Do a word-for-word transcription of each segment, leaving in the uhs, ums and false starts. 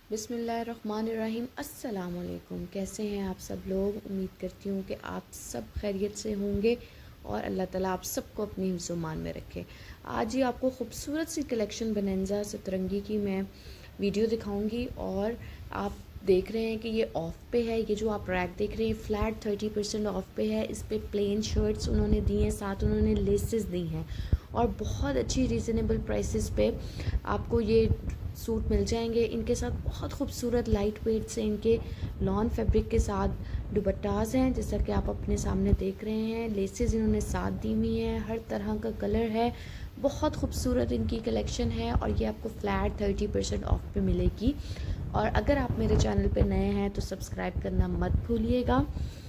बिस्मिल्लाहिर्रहमानिर्रहीम। अस्सलाम वालेकुम। कैसे हैं आप सब लोग? उम्मीद करती हूँ कि आप सब खैरियत से होंगे और अल्लाह ताला आप सबको अपनी हिफ्ज़-ओ-मान में रखे। आज ही आपको खूबसूरत सी कलेक्शन बोनांजा सतरंगी की मैं वीडियो दिखाऊंगी और आप देख रहे हैं कि ये ऑफ़ पे है। ये जो आप रैक देख रहे हैं फ्लैट थर्टी परसेंट ऑफ़ पे है। इस पर प्लेन शर्ट्स उन्होंने दी हैं, साथ उन्होंने लेसेस दी हैं और बहुत अच्छी रीज़नेबल प्राइसेस पे आपको ये सूट मिल जाएंगे। इनके साथ बहुत खूबसूरत लाइट वेट से इनके लॉन फैब्रिक के साथ दुपट्टास हैं, जैसा कि आप अपने सामने देख रहे हैं। लेसेस इन्होंने साथ दी हुई हैं, हर तरह का कलर है, बहुत खूबसूरत इनकी कलेक्शन है और ये आपको फ्लैट थर्टी परसेंट ऑफ पे मिलेगी। और अगर आप मेरे चैनल पे नए हैं तो सब्सक्राइब करना मत भूलिएगा।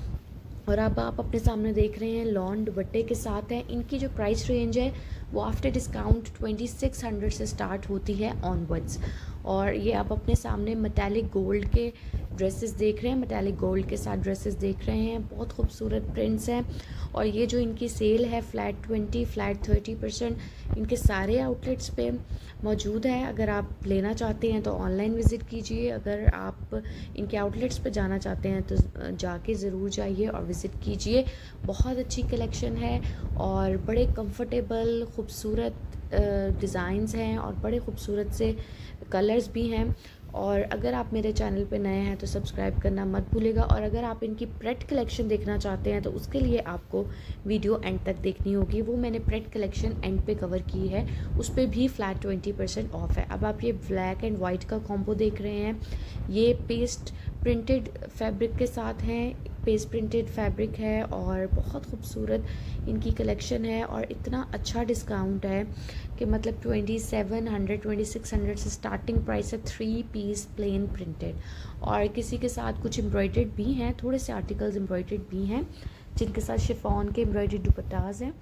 और अब आप अपने सामने देख रहे हैं लॉन दुपट्टे के साथ हैं। इनकी जो प्राइस रेंज है वो after discount twenty six hundred से स्टार्ट होती है ऑनवर्ड्स। और ये आप अपने सामने मेटालिक गोल्ड के ड्रेसेस देख रहे हैं, मेटालिक गोल्ड के साथ ड्रेसेस देख रहे हैं, बहुत खूबसूरत प्रिंट्स हैं। और ये जो इनकी सेल है flat twenty flat thirty percent इनके सारे आउटलेट्स पे मौजूद है। अगर आप लेना चाहते हैं तो ऑनलाइन विज़िट कीजिए, अगर आप इनके आउटलेट्स पे जाना चाहते हैं तो जाके ज़रूर जाइए और विज़िट कीजिए। बहुत अच्छी कलेक्शन है और बड़े कंफर्टेबल खूबसूरत डिज़ाइंस हैं और बड़े खूबसूरत से कलर्स भी हैं। और अगर आप मेरे चैनल पे नए हैं तो सब्सक्राइब करना मत भूलिएगा। और अगर आप इनकी प्रेट कलेक्शन देखना चाहते हैं तो उसके लिए आपको वीडियो एंड तक देखनी होगी। वो मैंने प्रेट कलेक्शन एंड पे कवर की है, उस पर भी फ्लैट ट्वेंटी परसेंट ऑफ है। अब आप ये ब्लैक एंड वाइट का कॉम्बो देख रहे हैं, ये पेस्ट प्रिंटेड फैब्रिक के साथ हैं, पेस्ट प्रिंटेड फैब्रिक है और बहुत खूबसूरत इनकी कलेक्शन है। और इतना अच्छा डिस्काउंट है कि मतलब twenty seven hundred twenty six hundred से स्टार्टिंग प्राइस है थ्री पीस प्लेन प्रिंटेड। और किसी के साथ कुछ एम्ब्रॉयडर्ड भी हैं, थोड़े से आर्टिकल्स एम्ब्रॉयडर्ड भी हैं जिनके साथ शिफॉन के एम्ब्रॉयडर्ड दुपट्टास हैं।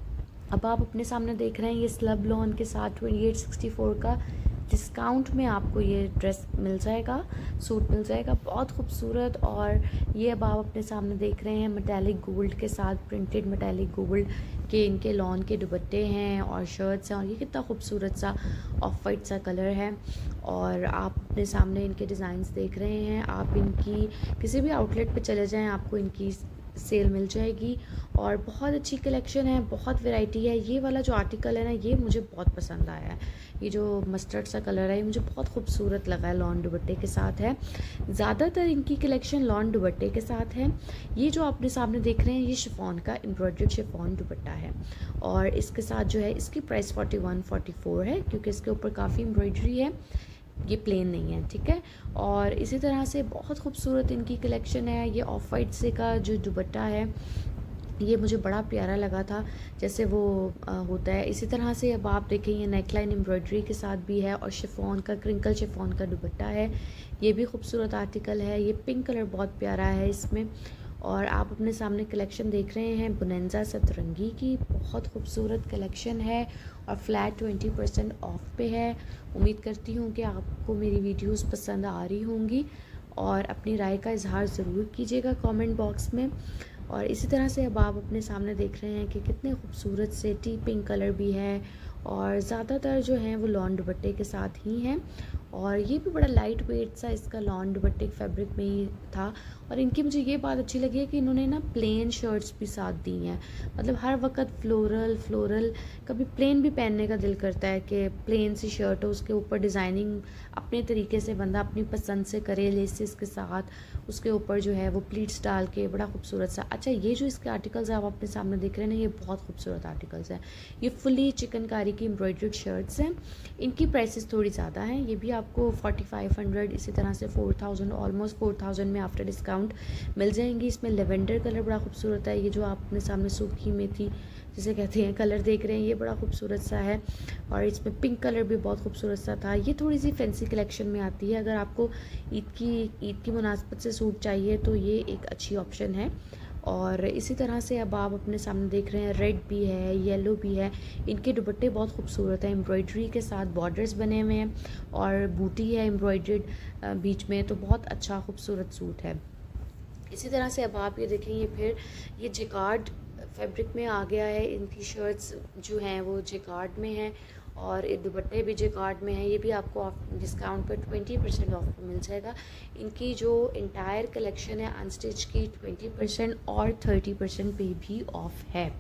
अब आप अपने सामने देख रहे हैं ये स्लब लॉन के साथ ट्वेंटी एट सिक्सटी फोर का डिस्काउंट में आपको ये ड्रेस मिल जाएगा, सूट मिल जाएगा, बहुत खूबसूरत। और ये अब आप अपने सामने देख रहे हैं मेटालिक गोल्ड के साथ प्रिंटेड मेटालिक गोल्ड के इनके लॉन के दुपट्टे हैं और शर्ट्स हैं। और ये कितना खूबसूरत सा ऑफ वाइट सा कलर है। और आप अपने सामने इनके डिज़ाइंस देख रहे हैं। आप इनकी किसी भी आउटलेट पे चले जाएं आपको इनकी सेल मिल जाएगी। और बहुत अच्छी कलेक्शन है, बहुत वैरायटी है। ये वाला जो आर्टिकल है ना, ये मुझे बहुत पसंद आया है। ये जो मस्टर्ड सा कलर है ये मुझे बहुत खूबसूरत लगा है, लॉन दुपट्टे के साथ है। ज़्यादातर इनकी कलेक्शन लॉन दुपट्टे के साथ है। ये जो आपने सामने देख रहे हैं ये शिफॉन का एम्ब्रॉयडर्ड शिफॉन दुपट्टा है और इसके साथ जो है इसकी price forty one forty four है, क्योंकि इसके ऊपर काफ़ी एम्ब्रॉयडरी है, ये प्लेन नहीं है, ठीक है। और इसी तरह से बहुत खूबसूरत इनकी कलेक्शन है। ये ऑफ वाइट से का जो दुपट्टा है ये मुझे बड़ा प्यारा लगा था, जैसे वो आ, होता है। इसी तरह से अब आप देखें ये नेकलाइन एम्ब्रॉयडरी के साथ भी है और शिफॉन का क्रिंकल शिफॉन का दुपट्टा है, ये भी खूबसूरत आर्टिकल है। ये पिंक कलर बहुत प्यारा है इसमें। और आप अपने सामने कलेक्शन देख रहे हैं बोनांजा सतरंगी की, बहुत खूबसूरत कलेक्शन है और फ्लैट ट्वेंटी परसेंट ऑफ पे है। उम्मीद करती हूँ कि आपको मेरी वीडियोस पसंद आ रही होंगी और अपनी राय का इजहार ज़रूर कीजिएगा कमेंट बॉक्स में। और इसी तरह से अब आप अपने सामने देख रहे हैं कि कितने खूबसूरत से टी पिंक कलर भी है और ज़्यादातर जो हैं वो लॉन दुपट्टे के साथ ही हैं। और ये भी बड़ा लाइट वेट सा इसका लॉन दुपट्टे फैब्रिक में ही था। और इनकी मुझे ये बात अच्छी लगी है कि इन्होंने ना प्लेन शर्ट्स भी साथ दी हैं, मतलब हर वक्त फ्लोरल फ्लोरल कभी प्लेन भी पहनने का दिल करता है कि प्लेन सी शर्ट हो, उसके ऊपर डिज़ाइनिंग अपने तरीके से बंदा अपनी पसंद से करे, लेसेस के साथ उसके ऊपर जो है वो प्लीट्स डाल के बड़ा खूबसूरत सा। अच्छा, ये जो इसके आर्टिकल्स आप अपने सामने देख रहे हैं ना, ये बहुत खूबसूरत आर्टिकल्स हैं। ये फुली चिकनकारी की एम्ब्रॉयडर्ड शर्ट्स हैं। इनकी प्राइसेस थोड़ी ज़्यादा हैं, ये भी आपको फोर्टी फाइव हंड्रेड इसी तरह से four thousand almost four thousand में आफ्टर डिस्काउंट मिल जाएंगी। इसमें लेवेंडर कलर बड़ा खूबसूरत है। ये जो आप अपने सामने सूखी मेथी जिसे कहते हैं कलर देख रहे हैं, ये बड़ा खूबसूरत सा है। और इसमें पिंक कलर भी बहुत खूबसूरत सा था। ये थोड़ी सी फैंसी कलेक्शन में आती है, अगर आपको ईद की ईद की मुनासबत से सूट चाहिए तो ये एक अच्छी ऑप्शन है। और इसी तरह से अब आप अपने सामने देख रहे हैं रेड भी है, येलो भी है। इनके दुपट्टे बहुत खूबसूरत हैं, एम्ब्रॉयडरी के साथ बॉर्डर्स बने हुए हैं और बूटी है एम्ब्रॉयडर्ड बीच में, तो बहुत अच्छा खूबसूरत सूट है। इसी तरह से अब आप ये देखेंगे फिर ये जिकार्ड फैब्रिक में आ गया है। इनकी शर्ट्स जो हैं वो जिकार्ड में हैं और ये दुपट्टे भी जैकार्ड में है, ये भी आपको ऑफ डिस्काउंट पर ट्वेंटी परसेंट ऑफ में मिल जाएगा। इनकी जो इंटायर कलेक्शन है अनस्टिच की ट्वेंटी परसेंट और थर्टी परसेंट पे भी ऑफ है।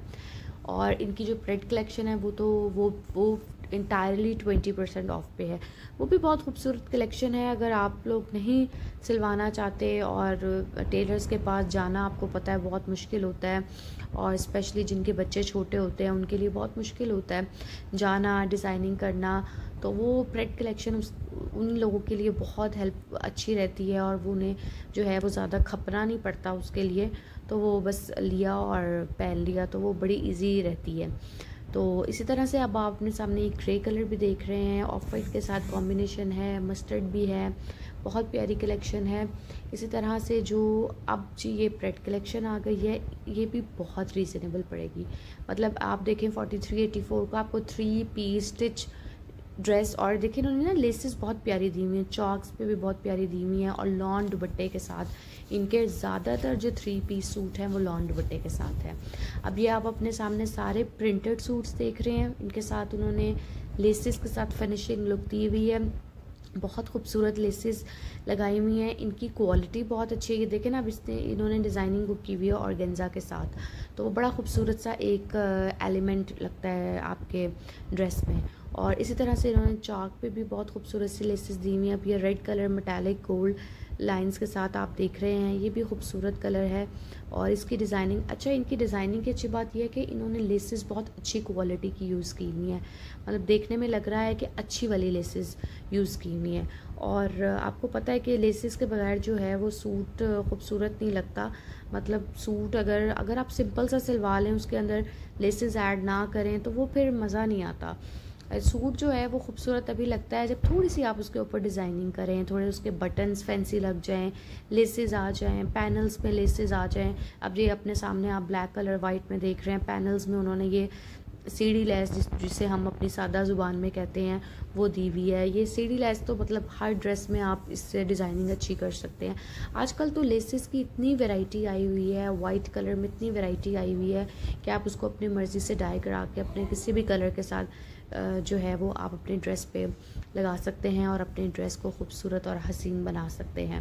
और इनकी जो प्रिंट कलेक्शन है वो तो वो वो इंटायरली ट्वेंटी परसेंट ऑफ पे है, वो भी बहुत खूबसूरत कलेक्शन है। अगर आप लोग नहीं सिलवाना चाहते और टेलर्स के पास जाना आपको पता है बहुत मुश्किल होता है, और स्पेशली जिनके बच्चे छोटे होते हैं उनके लिए बहुत मुश्किल होता है जाना डिज़ाइनिंग करना, तो वो प्रिंट कलेक्शन उस उन लोगों के लिए बहुत हेल्प अच्छी रहती है, और वो उन्हें जो है वो ज़्यादा खपना नहीं पड़ता उसके लिए, तो वो बस लिया और पहन लिया, तो वो बड़ी इजी रहती है। तो इसी तरह से अब आप अपने सामने एक ग्रे कलर भी देख रहे हैं, ऑफ वाइट के साथ कॉम्बिनेशन है, मस्टर्ड भी है, बहुत प्यारी कलेक्शन है। इसी तरह से जो अब जी ये प्रेड कलेक्शन आ गई है, ये भी बहुत रीज़नेबल पड़ेगी। मतलब आप देखें फोर्टी थ्री एटी फोर को आपको थ्री पीस स्टिच ड्रेस, और देखिए इन्होंने ना लेसेस बहुत प्यारी दी हुई हैं, चॉक्स पे भी बहुत प्यारी दी हुई हैं, और लॉन दुपट्टे के साथ। इनके ज़्यादातर जो थ्री पीस सूट हैं वो लॉन दुपट्टे के साथ है। अब ये आप अपने सामने सारे प्रिंटेड सूट्स देख रहे हैं, इनके साथ उन्होंने लेसेस के साथ फिनिशिंग लुक दी हुई है, बहुत खूबसूरत लेसेस लगाई हुई हैं। इनकी क्वालिटी बहुत अच्छी है, ये देखें ना, अब इसने इन्होंने डिज़ाइनिंग बुक की हुई है ऑर्गेन्जा के साथ, तो वो बड़ा खूबसूरत सा एक एलिमेंट लगता है आपके ड्रेस में। और इसी तरह से इन्होंने चाक पे भी बहुत खूबसूरत सी लेसेस दी हुई हैं। अब ये red colour metallic gold lines के साथ आप देख रहे हैं, ये भी खूबसूरत कलर है, और इसकी डिज़ाइनिंग अच्छा, इनकी डिज़ाइनिंग की अच्छी बात यह है कि इन्होंने लेसेस बहुत अच्छी क्वालिटी की यूज़ की हुई हैं, मतलब देखने में लग रहा है कि अच्छी वाली लेसेस यूज़ की हुई हैं। और आपको पता है कि लेसेस के बगैर जो है वो सूट खूबसूरत नहीं लगता, मतलब सूट अगर अगर आप सिंपल सा सिलवा लें, उसके अंदर लेसेस ऐड ना करें, तो वो फिर मज़ा नहीं आता। सूट जो है वो खूबसूरत तभी लगता है जब थोड़ी सी आप उसके ऊपर डिज़ाइनिंग करें, थोड़े उसके बटन्स फैंसी लग जाएं, लेसेस आ जाएं, पैनल्स में लेसेस आ जाएं। अब ये अपने सामने आप ब्लैक कलर वाइट में देख रहे हैं, पैनल्स में उन्होंने ये सीढ़ी लेस जिस जिसे हम अपनी सादा ज़ुबान में कहते हैं वो दी हुई है। ये सीढ़ी लेस तो मतलब हर ड्रेस में आप इससे डिज़ाइनिंग अच्छी कर सकते हैं। आजकल तो लेसेस की इतनी वैरायटी आई हुई है, वाइट कलर में इतनी वैरायटी आई हुई है कि आप उसको अपनी मर्ज़ी से डाई करा के अपने किसी भी कलर के साथ जो है वो आप अपनी ड्रेस पे लगा सकते हैं और अपनी ड्रेस को खूबसूरत और हसीन बना सकते हैं।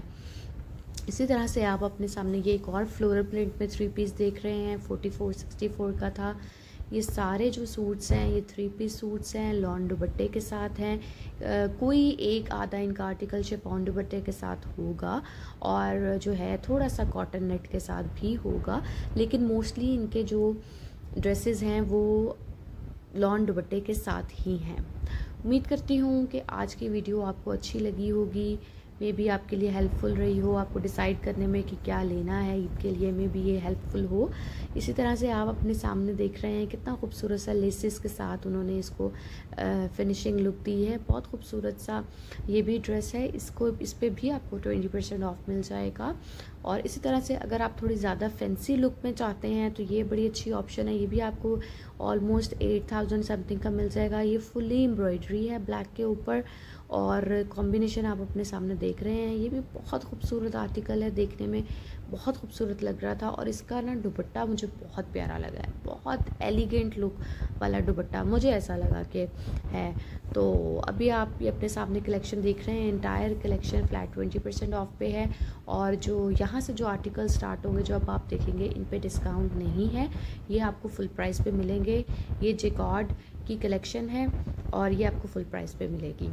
इसी तरह से आप अपने सामने ये एक और फ्लोरल प्रिंट में थ्री पीस देख रहे हैं, फोर्टी फोर सिक्सटी फोर का था। ये सारे जो सूट्स हैं ये थ्री पीस सूट्स हैं, लॉन दुपट्टे के साथ हैं। आ, कोई एक आधा इनका आर्टिकल शिफॉन दुपट्टे के साथ होगा, और जो है थोड़ा सा कॉटन नेट के साथ भी होगा, लेकिन मोस्टली इनके जो ड्रेसेस हैं वो लॉन दुपट्टे के साथ ही हैं। उम्मीद करती हूँ कि आज की वीडियो आपको अच्छी लगी होगी, मे बी आपके लिए हेल्पफुल रही हो, आपको डिसाइड करने में कि क्या लेना है ईद के लिए, मे बी ये हेल्पफुल हो। इसी तरह से आप अपने सामने देख रहे हैं कितना खूबसूरत सा लेसेस के साथ उन्होंने इसको फिनिशिंग लुक दी है, बहुत खूबसूरत सा ये भी ड्रेस है। इसको इस पर भी आपको ट्वेंटी परसेंट ऑफ मिल जाएगा। और इसी तरह से अगर आप थोड़ी ज़्यादा फैंसी लुक में चाहते हैं तो ये बड़ी अच्छी ऑप्शन है, ये भी आपको ऑलमोस्ट एट थाउजेंड समथिंग का मिल जाएगा। ये फुली एम्ब्रॉयडरी है ब्लैक के ऊपर, और कॉम्बिनेशन आप अपने सामने देख रहे हैं, ये भी बहुत खूबसूरत आर्टिकल है, देखने में बहुत खूबसूरत लग रहा था। और इसका ना दुपट्टा मुझे बहुत प्यारा लगा है, बहुत एलिगेंट लुक वाला दुपट्टा मुझे ऐसा लगा कि है। तो अभी आप ये अपने सामने कलेक्शन देख रहे हैं, entire collection flat twenty percent off पे है, और जो यहाँ से जो आर्टिकल स्टार्ट होंगे जो अब आप देखेंगे इन पे डिस्काउंट नहीं है, ये आपको फुल प्राइस पे मिलेंगे। ये जैकार्ड की कलेक्शन है और ये आपको फुल प्राइस पे मिलेगी।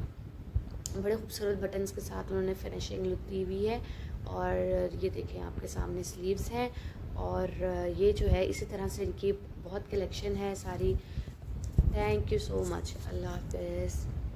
बड़े खूबसूरत बटन्स के साथ उन्होंने फिनिशिंग लुक दी हुई है, और ये देखें आपके सामने स्लीव्स हैं, और ये जो है इसी तरह से इनकी बहुत कलेक्शन है सारी। थैंक यू सो मच, अल्लाह हाफ़िज़।